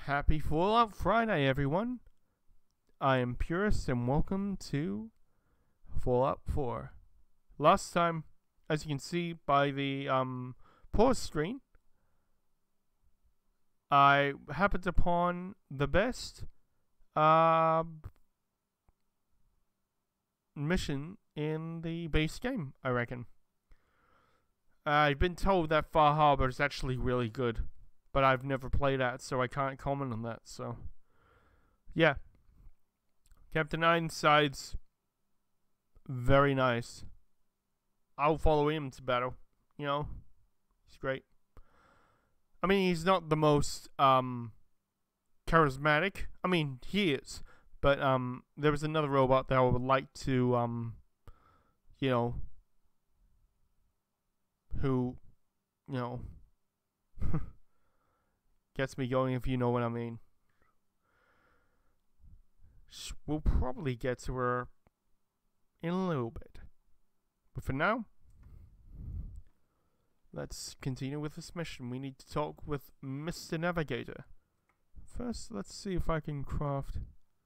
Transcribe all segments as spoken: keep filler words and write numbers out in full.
Happy Fallout Friday, everyone. I am Purist, and welcome to Fallout four. Last time, as you can see by the um, pause screen, I happened upon the best uh, mission in the base game, I reckon. I've been told that Far Harbor is actually really good, but I've never played that, so I can't comment on that. So, yeah. Captain Ironside's very nice. I'll follow him to battle. You know, he's great. I mean, he's not the most um, charismatic. I mean, he is. But um, there was another robot that I would like to, um, you know, who, you know, gets me going, if you know what I mean. We'll probably get to her in a little bit. But for now, let's continue with this mission. We need to talk with Mister Navigator. First, let's see if I can craft...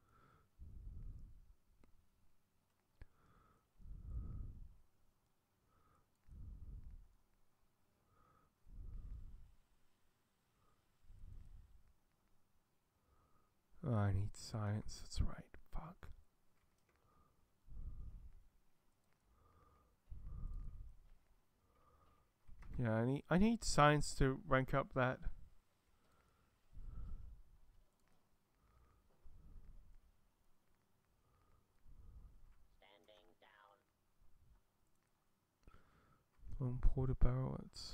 Oh, I need science. That's right. Fuck. Yeah, I need I need science to rank up that. Standing down. Long porter barrels.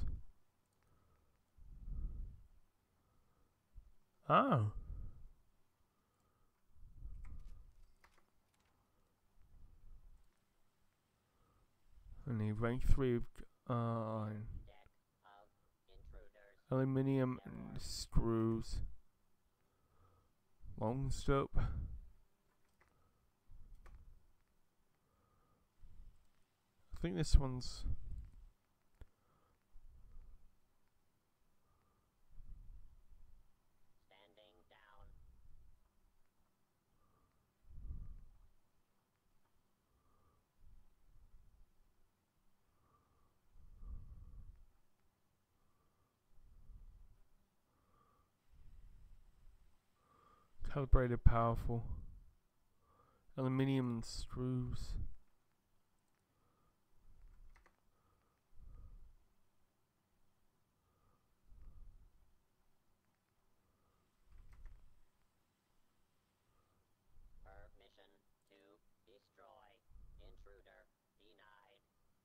Oh. I need rank three uh, aluminium and screws. Long scope. I think this one's Standing down. calibrated, powerful. Aluminium and screws. Permission to destroy. Intruder denied.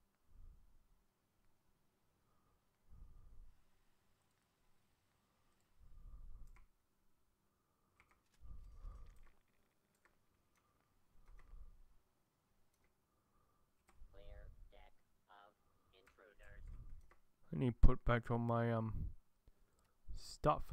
Clear deck of intruders. I need to put back on my um stuff.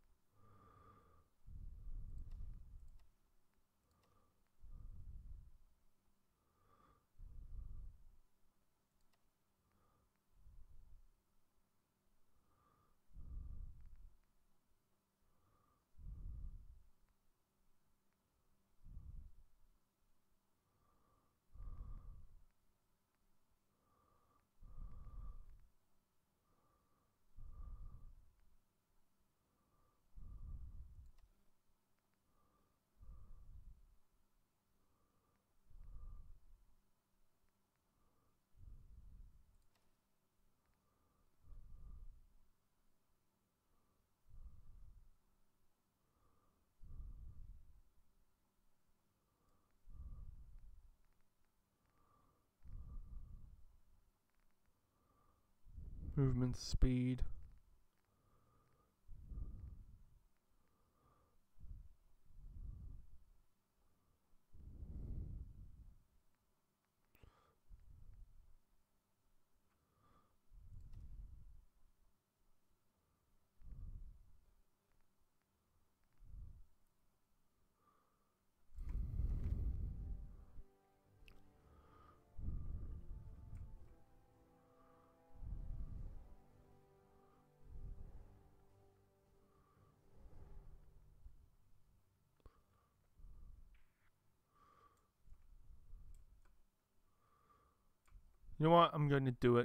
Movement speed. You know what? I'm going to do it.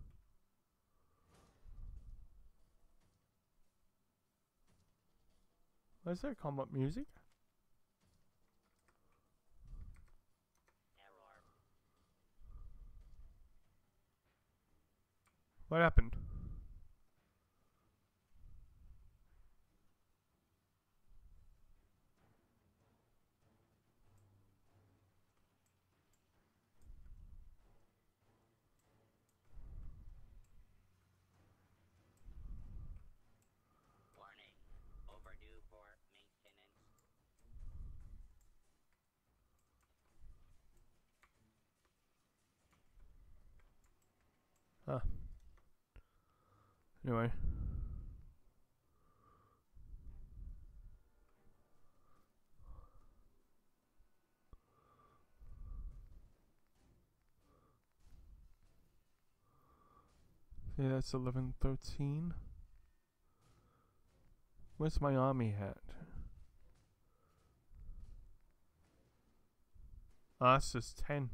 Where's that combat music? Error. What happened? Warning. Overdue for maintenance. Huh. Anyway. Okay, that's eleven thirteen. Where's my army hat? Ah, it's just ten.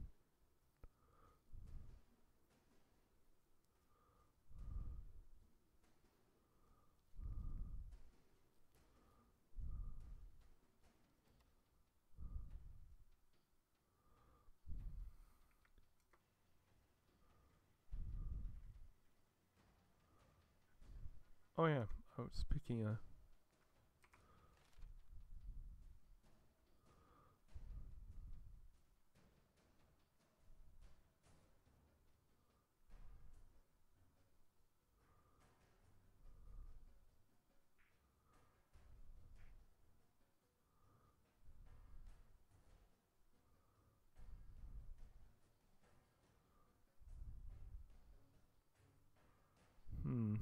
Oh yeah, I was picking a... Hmm.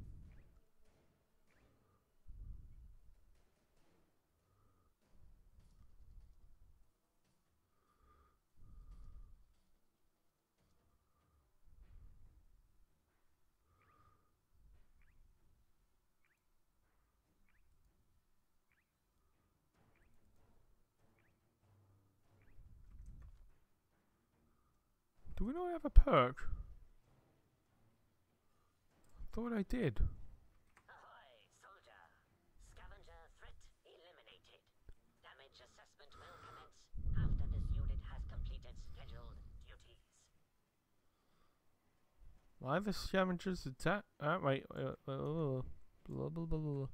Do we not have a perk? I thought I did. Ahoy, soldier. Scavenger threat eliminated. Damage assessment will commence after this unit has completed scheduled duties. Why the scavengers attack? Ah, wait. Uh, uh, blah, blah, blah, blah.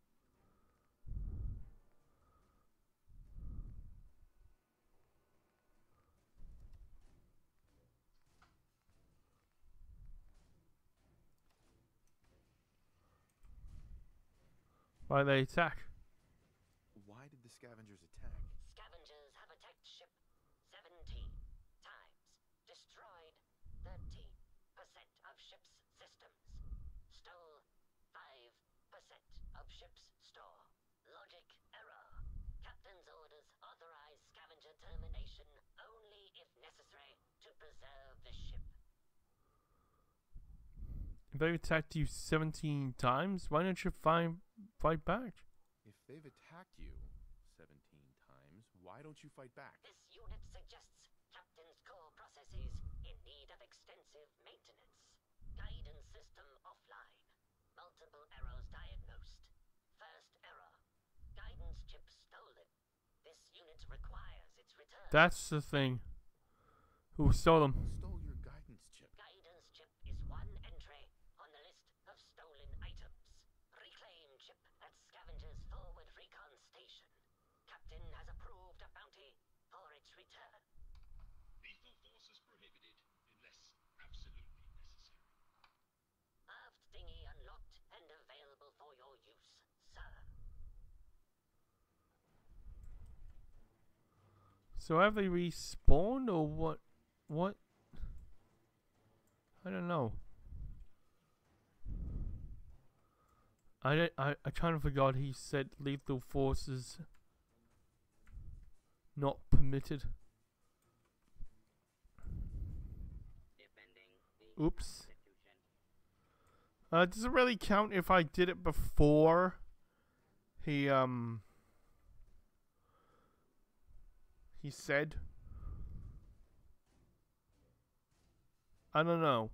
Why they attack? Why did the scavengers attack? Scavengers have attacked ship seventeen times. Destroyed thirteen percent of ship's systems. Stole five percent of ship's store. Logic error. Captain's orders authorize scavenger termination only if necessary to preserve the ship. If they attacked you seventeen times, why don't you fight fight back? If they've attacked you seventeen times, why don't you fight back? This unit suggests Captain's core processes in need of extensive maintenance. Guidance system offline. Multiple errors diagnosed. First error. Guidance chip stolen. This unit requires its return. That's the thing. Who stole them? Who stole your guidance chip? Guidance chip is one entry on the list of stolen items. Reclaim chip at Scavenger's forward recon station. Captain has approved a bounty for its return. Lethal force is prohibited unless absolutely necessary. Aft dinghy unlocked and available for your use, sir. So have they respawned or what? What? I don't know. I, don't- I, I kind of forgot he said lethal forces not permitted. Defending the Oops. Constitution. Uh, does it really count if I did it before he, um, he said? I don't know.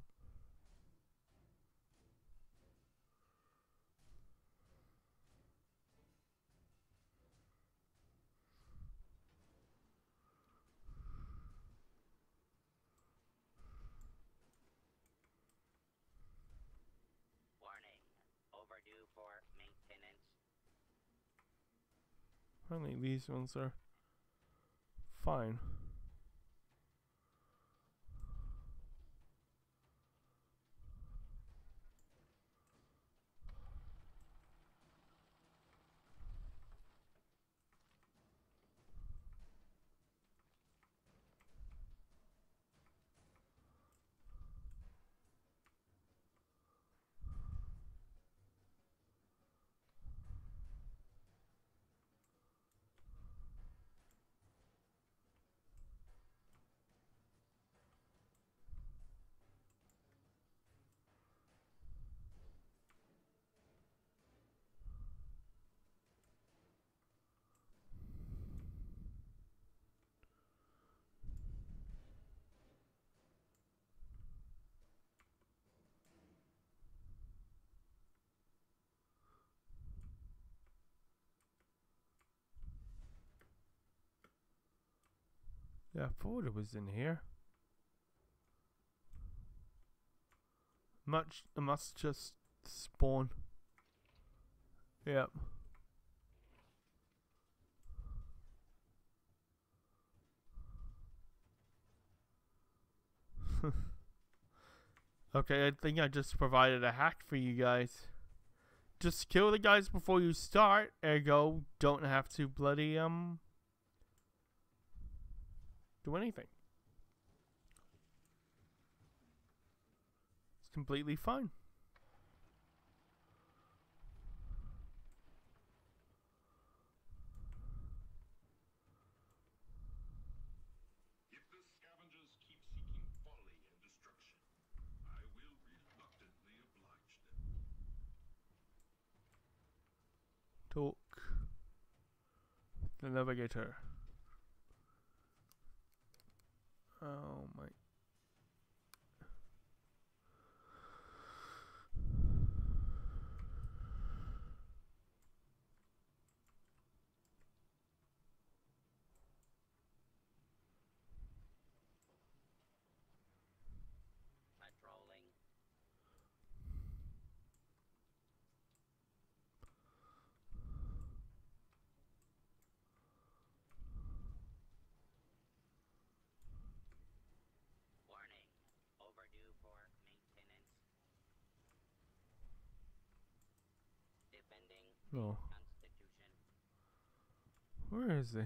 Warning. Overdue for maintenance. I think these ones are fine. Yeah, I thought it was in here. Much, it must just spawn. Yep. Okay, I think I just provided a hack for you guys. Just kill the guys before you start, ergo, don't have to bloody, um, do anything. It's completely fine. If the scavengers keep seeking folly and destruction, I will reluctantly oblige them. Talk. The navigator. Oh my. Patrolling. Warning. Overdue for maintenance. Defending the Oh. Constitution. Where is he?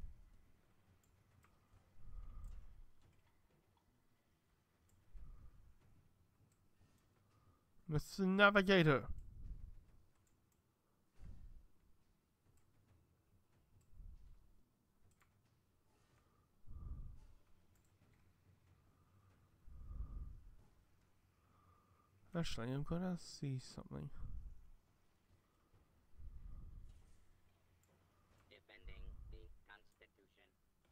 Mister Navigator. Actually, I'm gonna see something. Defending the Constitution.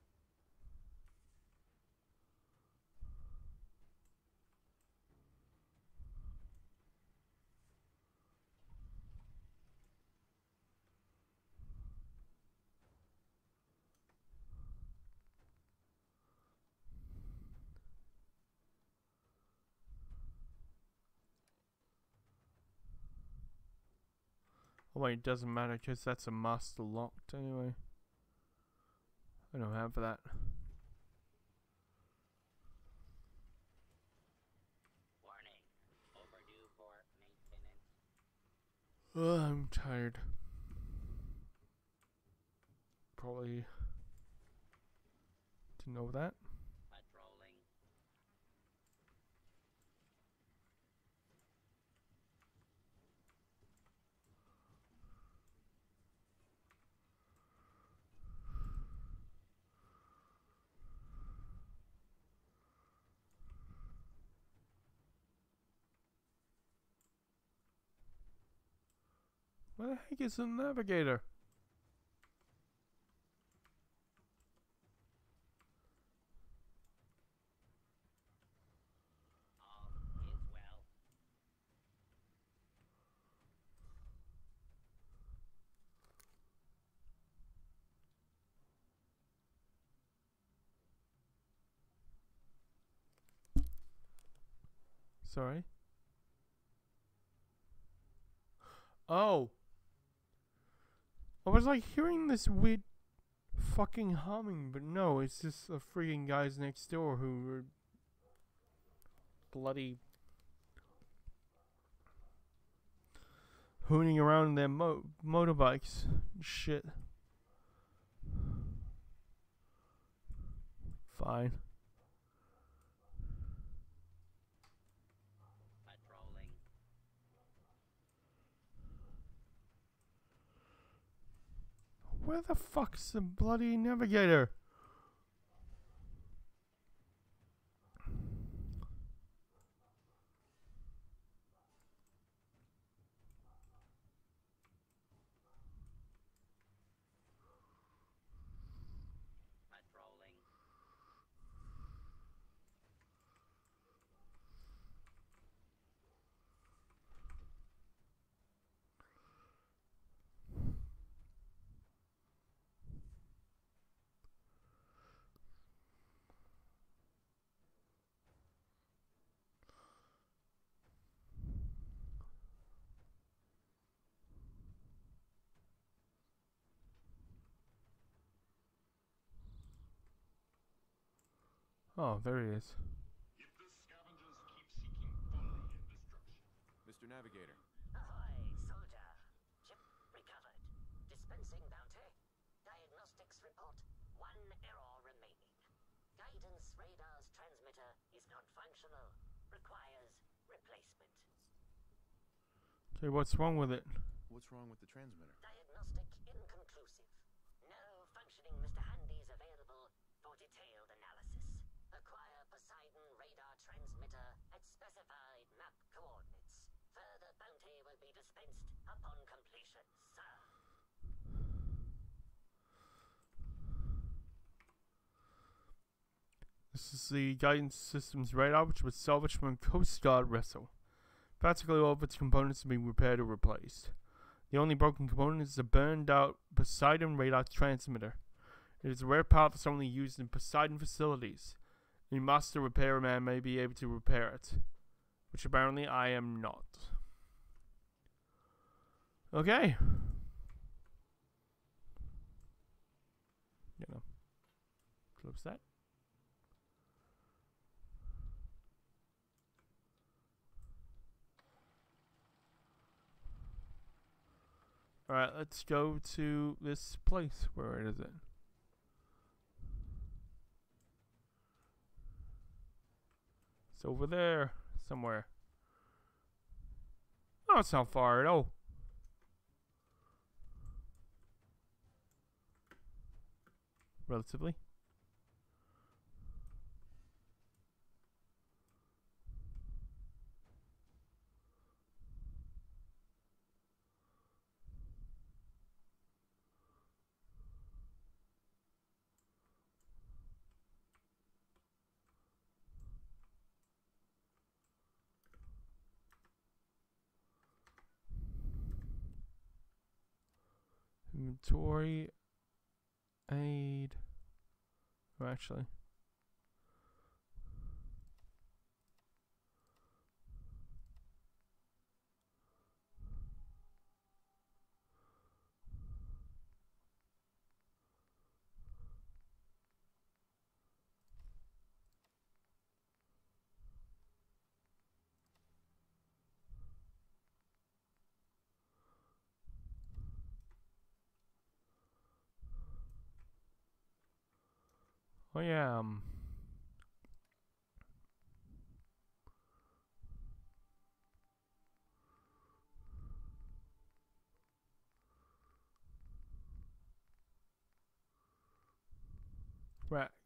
Oh wait, it doesn't matter because that's a master locked anyway. I don't have that. Warning. Overdue for maintenance. Oh, I'm tired. Probably to know that. Patrolling. Where the heck is the navigator? Sorry. Oh. I was like hearing this weird fucking humming, but no, it's just the freaking guys next door who were bloody hooning around their mo motorbikes. Shit. Fine. Patrolling. Where the fuck's the bloody navigator? Patrolling. Oh, there he is. If the scavengers keep seeking folly and destruction, Mister Navigator, Ahoy, soldier. Chip recovered. Dispensing bounty. Diagnostics report. One error remaining. Guidance radar's transmitter is not functional. Requires replacement. Okay, what's wrong with it? what's wrong with the transmitter? Diagnostic inconclusive. No functioning Mister Handy's available for detailed analysis. Acquire Poseidon radar transmitter at specified map coordinates. Further bounty will be dispensed upon completion, sir. This is the guidance system's radar, which was salvaged from a Coast Guard vessel. Practically all of its components have been repaired or replaced. The only broken component is the burned out Poseidon radar transmitter. It is a rare part that's only used in Poseidon facilities. A master repairman may be able to repair it, which apparently I am not. Okay. You know, close that. Alright, let's go to this place. Where is it? It's over there somewhere. Oh, it's not far at all. Relatively. Inventory, aid, oh, actually, oh yeah, um, Rex.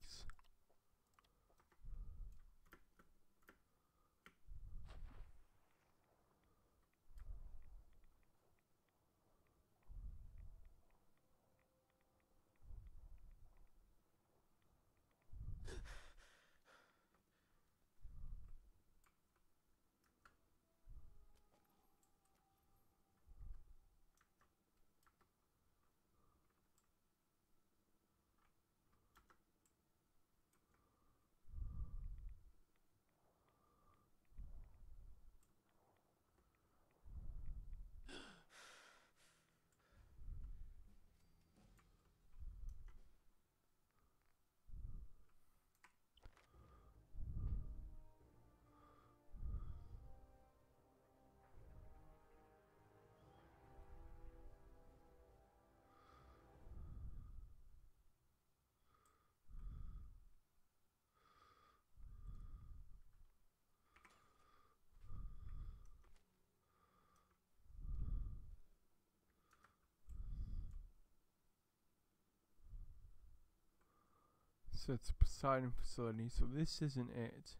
So it's Poseidon facility. So this isn't it.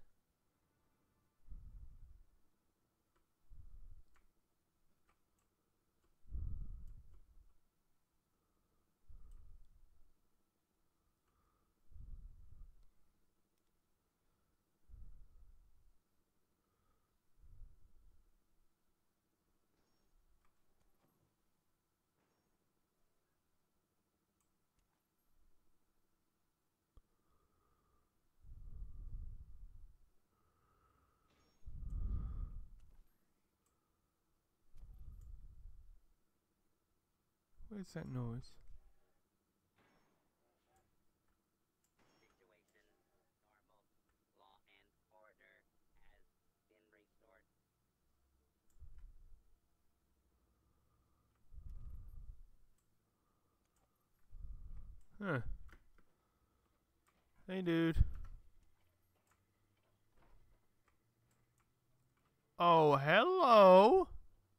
Where's that noise? Situation normal. Law and order has been restored. Huh. Hey, dude. Oh, hello.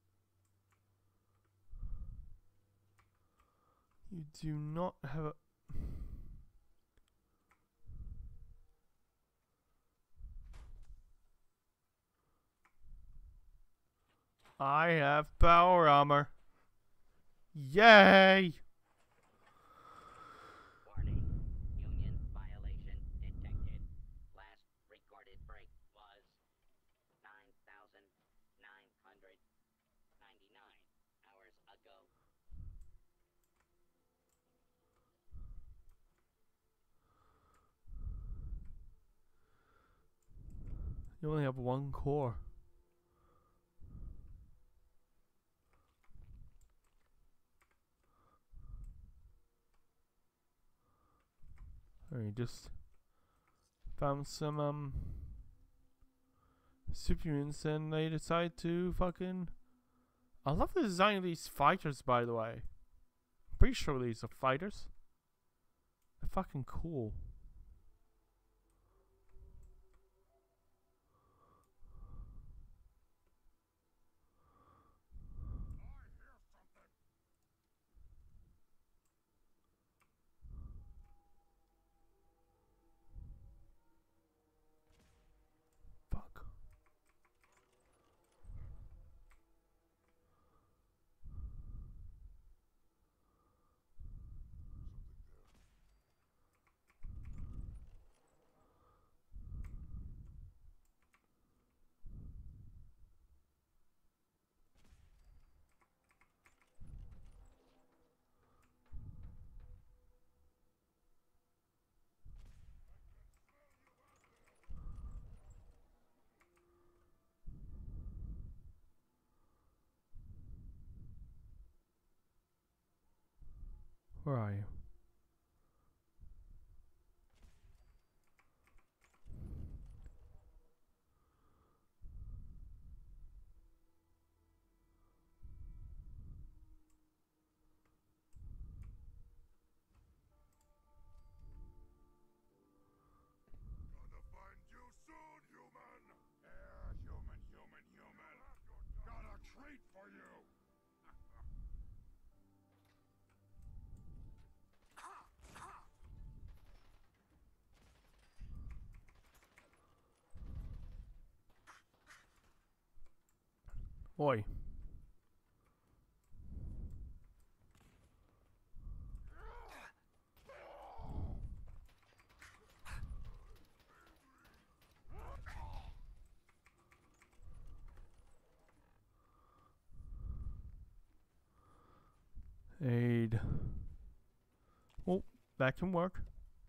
You do not have a... I have power armor. Yay! Warning. Union violation detected. Last recorded break was nine thousand nine hundred ninety-nine hours ago. You only have one core. Alright, just found some um superhumans and they decide to fucking... I love the design of these fighters, by the way. Pretty sure these are fighters. They're fucking cool. Fuck. Where are you? Gonna find you soon, human! Yeah, human, human, human. Got a treat for you! Oi. Aid. Oh, that can work.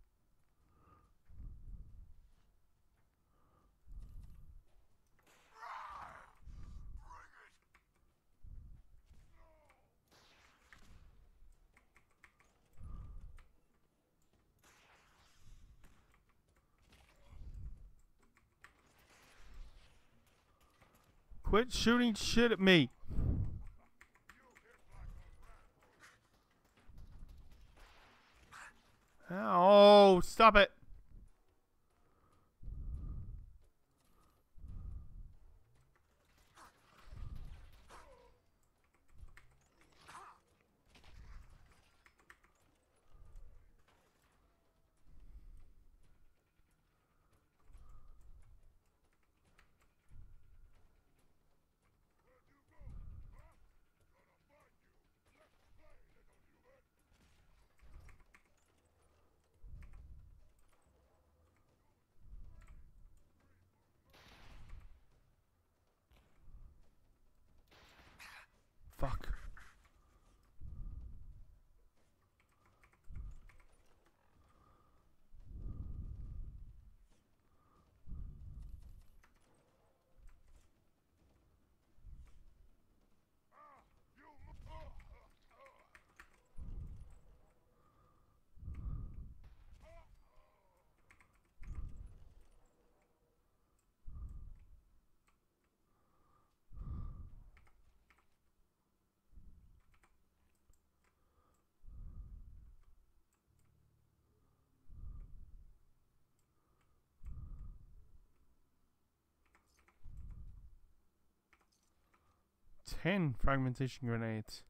Quit shooting shit at me. Oh, stop it. Fuck. Ten fragmentation grenades.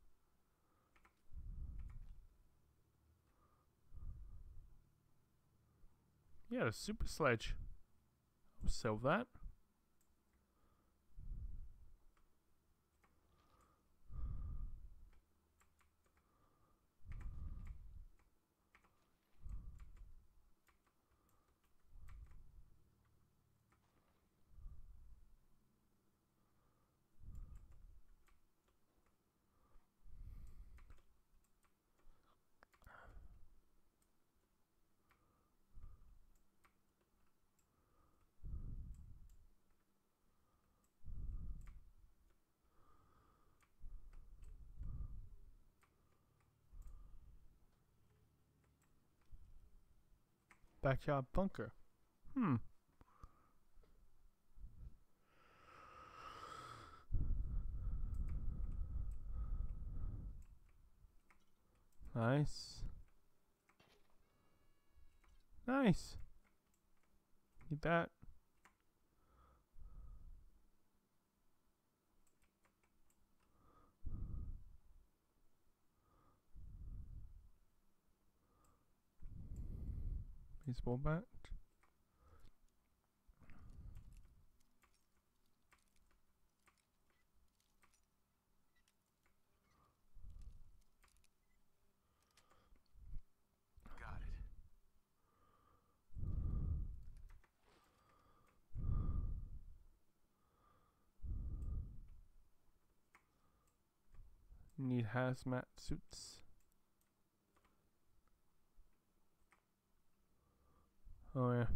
Yeah, a super sledge. I'll sell that. Backyard bunker. Hmm. Nice. Nice. Need that. Baseball bat. Got it. Need hazmat suits. Oh yeah.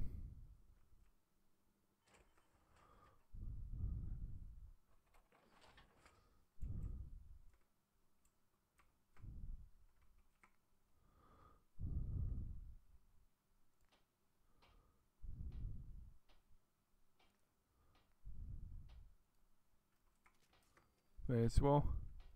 May as well.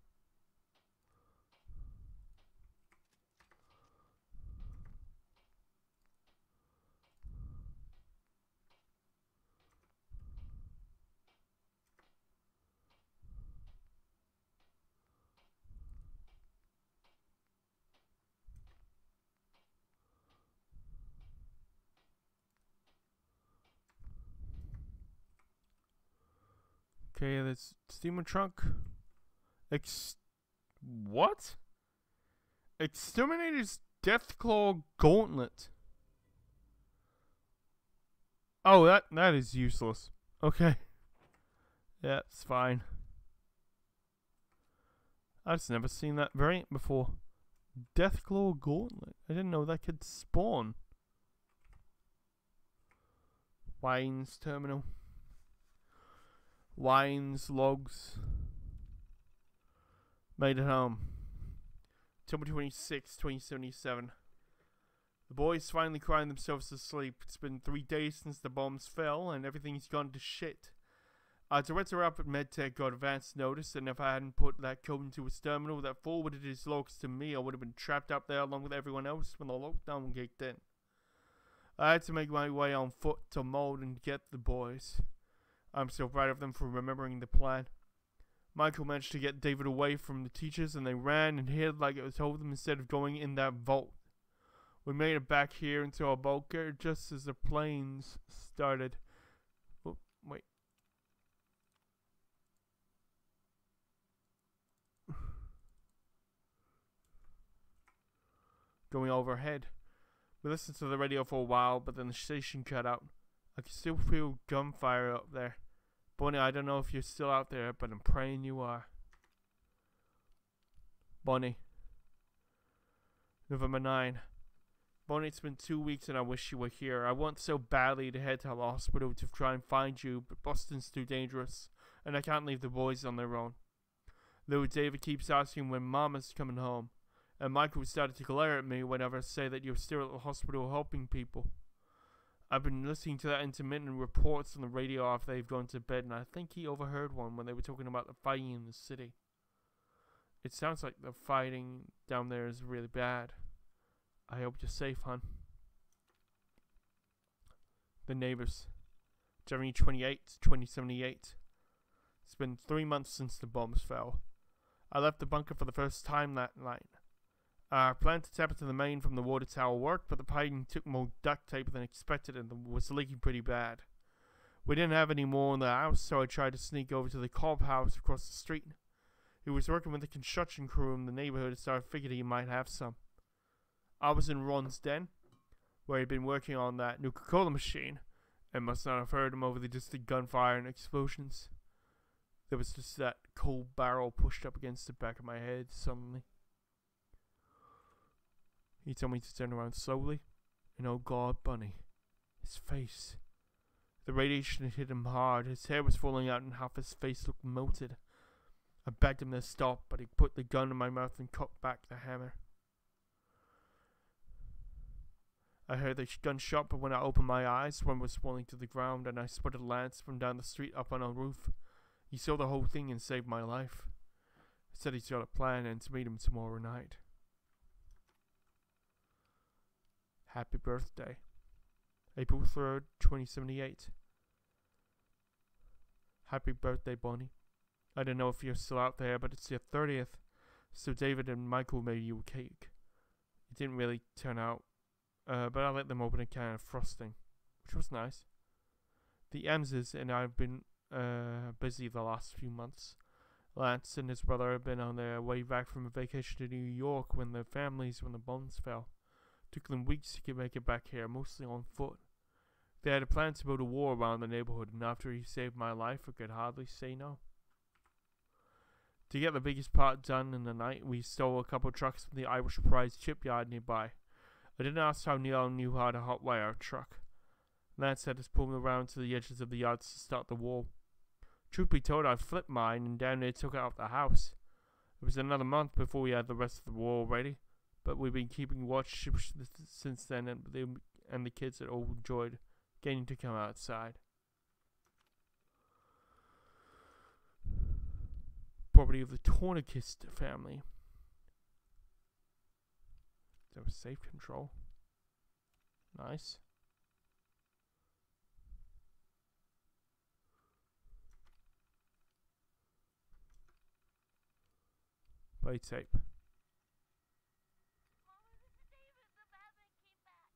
Okay, that's steamer trunk. Ex... What? Exterminator's Deathclaw Gauntlet. Oh, that that is useless. Okay. Yeah, it's fine. I've just never seen that variant before. Deathclaw Gauntlet. I didn't know that could spawn. Wines terminal. Wines logs. Made at home. October twenty-sixth, twenty seventy-seven. The boys finally crying themselves to sleep. It's been three days since the bombs fell and everything's gone to shit. Our director up at MedTech got advance notice, and if I hadn't put that code into his terminal that forwarded his logs to me, I would have been trapped up there along with everyone else when the lockdown kicked in. I had to make my way on foot to Mold and get the boys. I'm so proud of them for remembering the plan. Michael managed to get David away from the teachers, and they ran and hid like it was told them instead of going in that vault. We made it back here into our bunker just as the planes started. Oh, wait. Going overhead. We listened to the radio for a while, but then the station cut out. I can still feel gunfire up there. Bonnie, I don't know if you're still out there, but I'm praying you are. Bonnie. November ninth. Bonnie, it's been two weeks and I wish you were here. I want so badly to head to the hospital to try and find you, but Boston's too dangerous, and I can't leave the boys on their own. Little David keeps asking when Mama's coming home, and Michael started to glare at me whenever I say that you're still at the hospital helping people. I've been listening to that intermittent reports on the radio after they've gone to bed, and I think he overheard one when they were talking about the fighting in the city. It sounds like the fighting down there is really bad. I hope you're safe, hon. The Neighbors. January twenty-eighth, twenty seventy-eight. It's been three months since the bombs fell. I left the bunker for the first time that night. Our plan to tap into the main from the water tower worked, but the piping took more duct tape than expected and was leaking pretty bad. We didn't have any more in the house, so I tried to sneak over to the Cobb house across the street. He was working with the construction crew in the neighborhood, so I figured he might have some. I was in Ron's den, where he'd been working on that new Coca-Cola machine, and must not have heard him over the distant gunfire and explosions. There was just that cold barrel pushed up against the back of my head suddenly. He told me to turn around slowly, and oh God, Bunny, his face. The radiation had hit him hard, his hair was falling out and half his face looked melted. I begged him to stop, but he put the gun in my mouth and cut back the hammer. I heard the gunshot, but when I opened my eyes, one was falling to the ground, and I spotted Lance from down the street up on a roof. He saw the whole thing and saved my life. He said he's got a plan and to meet him tomorrow night. Happy birthday. April third, twenty seventy-eight. Happy birthday, Bonnie. I don't know if you're still out there, but it's your thirtieth, so David and Michael made you a cake. It didn't really turn out. Uh, but I let them open a can of frosting, which was nice. The Emses and I have been uh, busy the last few months. Lance and his brother have been on their way back from a vacation to New York when their families when the bombs fell. Took them weeks to make it back here, mostly on foot. They had a plan to build a wall around the neighborhood, and after he saved my life, I could hardly say no. To get the biggest part done in the night, we stole a couple trucks from the Irish Prize shipyard nearby. I didn't ask how Neil knew how to hotwire a truck. Lance had us pull around to the edges of the yards to start the wall. Truth be told, I flipped mine and down there took it out the house. It was another month before we had the rest of the wall ready, but we've been keeping watch since then, and the, and the kids had all enjoyed getting to come outside. Property of the Tornikist family. There was safe control. Nice. Play tape. Mama, this is David. The Batman came back.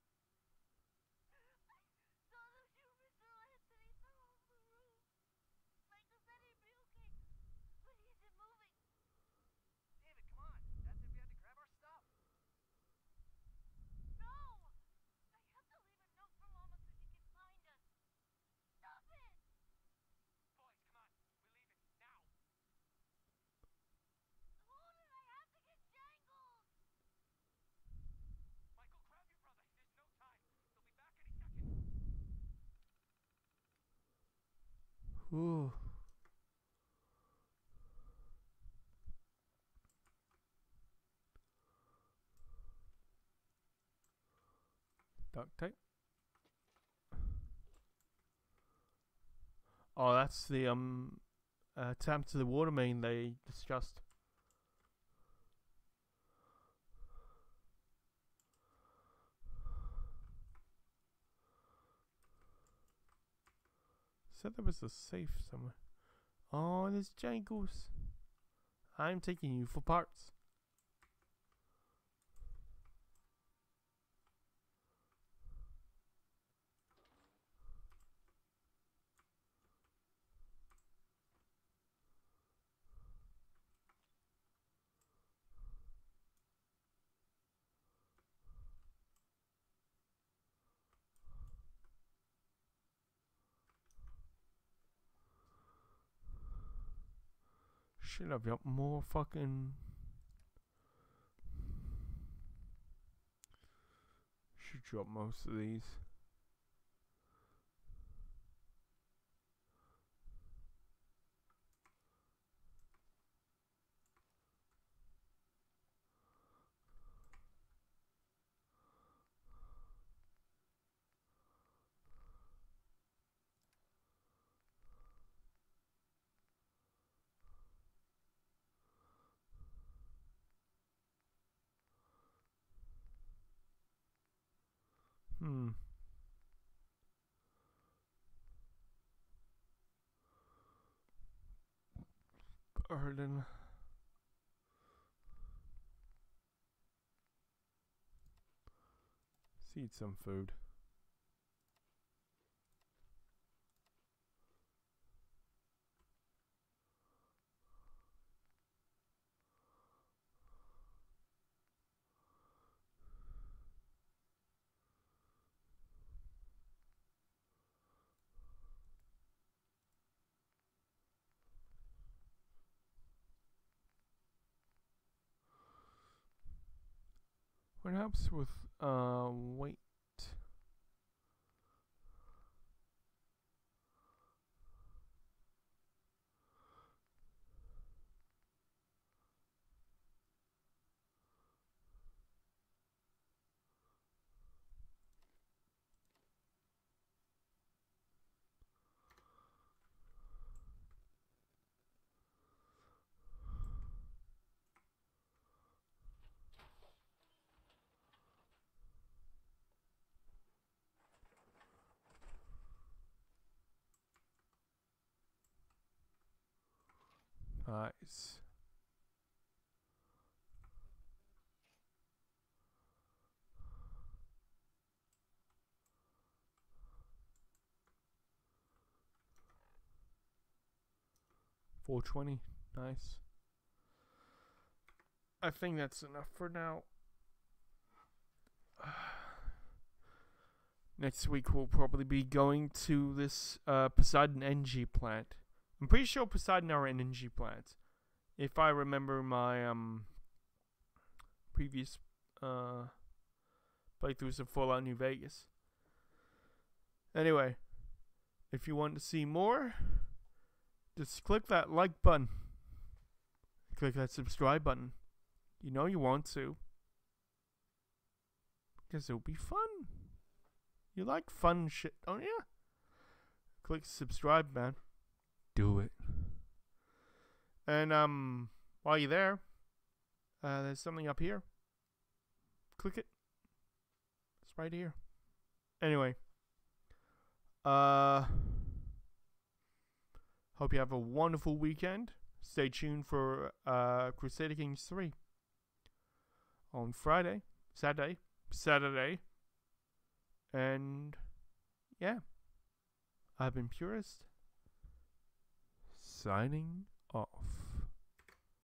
I saw them shoot Mister Anthony through off the roof. Michael said he'd be okay, but he isn't moving. David, come on. That's if we had to grab our stuff. No! I have to leave a note for Mama so she can find us. Stop it! Boys, come on. We're leaving. Now. Hold it, I have to get jangled! Michael, grab your brother. There's no time. They'll be back any second. Ooh. Duct tape. Oh, that's the um uh, tap to the water main they discussed. Said there was a safe somewhere. Oh, there's Jangles. I'm taking you for parts. Shit, I've got more fucking should drop most of these. Hmm. Burden. Let's eat some food. What helps with uh weight? Nice. four twenty. Nice. I think that's enough for now. Next week we'll probably be going to this uh, Poseidon energy plant. I'm pretty sure Poseidon are an energy plant, if I remember my um previous uh playthroughs of Fallout New Vegas. Anyway, if you want to see more, just click that like button. Click that subscribe button. You know you want to, because it'll be fun. You like fun shit, don't you? Click subscribe, man. Do it. And um, while you're there, uh, there's something up here. Click it. It's right here. Anyway, uh, hope you have a wonderful weekend. Stay tuned for uh, Crusader Kings three on Friday, Saturday, Saturday, and yeah, I've been Purist, signing off.